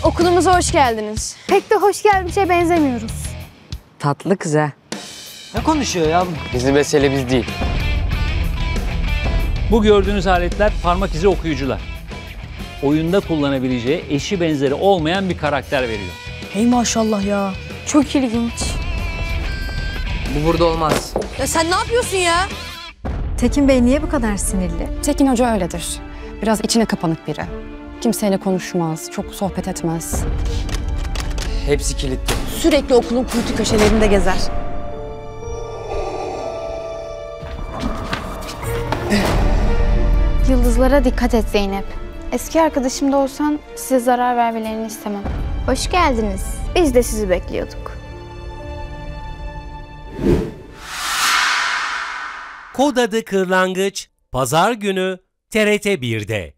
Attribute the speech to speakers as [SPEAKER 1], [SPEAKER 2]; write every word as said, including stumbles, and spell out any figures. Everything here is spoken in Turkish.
[SPEAKER 1] Okulumuza hoş geldiniz.
[SPEAKER 2] Pek de hoş gelmişe benzemiyoruz.
[SPEAKER 3] Tatlı kız ha.
[SPEAKER 4] Ne konuşuyor ya?
[SPEAKER 5] Bizim meselemiz değil.
[SPEAKER 6] Bu gördüğünüz aletler parmak izi okuyucular. Oyunda kullanabileceği eşi benzeri olmayan bir karakter veriyor.
[SPEAKER 7] Hey maşallah ya.
[SPEAKER 2] Çok ilginç.
[SPEAKER 5] Bu burada olmaz.
[SPEAKER 7] Ya sen ne yapıyorsun ya?
[SPEAKER 8] Tekin Bey niye bu kadar sinirli?
[SPEAKER 9] Tekin Hoca öyledir. Biraz içine kapanık biri. Kimseyle konuşmaz, çok sohbet etmez.
[SPEAKER 5] Hepsi kilitli.
[SPEAKER 7] Sürekli okulun kuytu köşelerinde gezer.
[SPEAKER 2] Yıldızlara dikkat et Zeynep. Eski arkadaşım da olsan size zarar vermelerini istemem. Hoş geldiniz. Biz de sizi bekliyorduk.
[SPEAKER 10] Kod Adı Kırlangıç Pazar günü T R T bir'de.